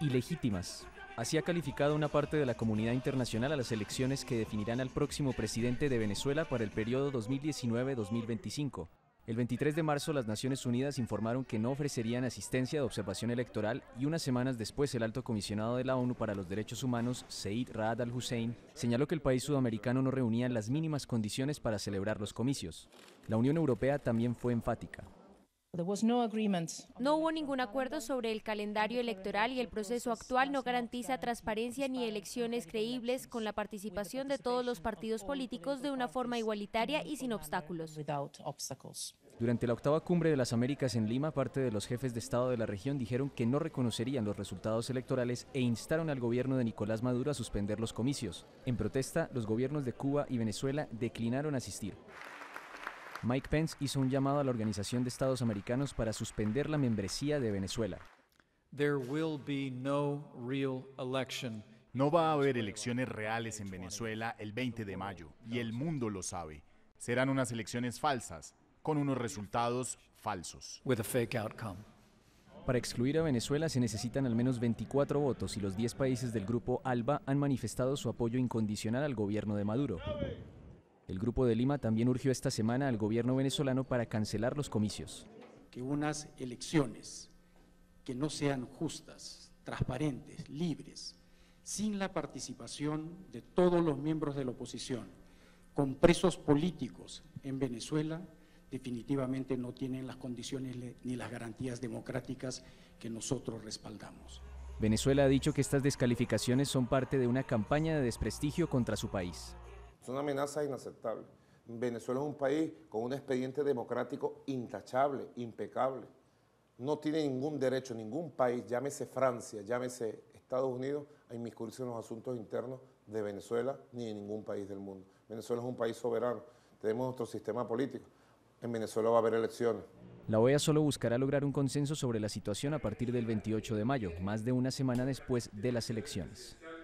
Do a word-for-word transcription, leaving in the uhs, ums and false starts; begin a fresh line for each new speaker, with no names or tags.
ilegítimas. Así ha calificado una parte de la comunidad internacional a las elecciones que definirán al próximo presidente de Venezuela para el periodo dos mil diecinueve a dos mil veinticinco. El veintitrés de marzo las Naciones Unidas informaron que no ofrecerían asistencia de observación electoral y unas semanas después el alto comisionado de la ONU para los Derechos Humanos, Zeid Ra'ad al-Hussein, señaló que el país sudamericano no reunía las mínimas condiciones para celebrar los comicios. La Unión Europea también fue enfática.
No hubo ningún acuerdo sobre el calendario electoral y el proceso actual no garantiza transparencia ni elecciones creíbles con la participación de todos los partidos políticos de una forma igualitaria y sin obstáculos.
Durante la octava cumbre de las Américas en Lima, parte de los jefes de Estado de la región dijeron que no reconocerían los resultados electorales e instaron al gobierno de Nicolás Maduro a suspender los comicios. En protesta, los gobiernos de Cuba y Venezuela declinaron asistir. Mike Pence hizo un llamado a la Organización de Estados Americanos para suspender la membresía de Venezuela.
There will be no real election.
No va a haber elecciones reales en Venezuela el veinte de mayo, y el mundo lo sabe. Serán unas elecciones falsas, con unos resultados falsos.
With a fake outcome.
Para excluir a Venezuela se necesitan al menos veinticuatro votos y los diez países del grupo ALBA han manifestado su apoyo incondicional al gobierno de Maduro. El Grupo de Lima también urgió esta semana al gobierno venezolano para cancelar los comicios.
Que unas elecciones que no sean justas, transparentes, libres, sin la participación de todos los miembros de la oposición, con presos políticos en Venezuela, definitivamente no tienen las condiciones ni las garantías democráticas que nosotros respaldamos.
Venezuela ha dicho que estas descalificaciones son parte de una campaña de desprestigio contra su país.
Es una amenaza inaceptable. Venezuela es un país con un expediente democrático intachable, impecable. No tiene ningún derecho, ningún país, llámese Francia, llámese Estados Unidos, a inmiscuirse en los asuntos internos de Venezuela ni de ningún país del mundo. Venezuela es un país soberano, tenemos nuestro sistema político. En Venezuela va a haber elecciones.
La O E A solo buscará lograr un consenso sobre la situación a partir del veintiocho de mayo, más de una semana después de las elecciones.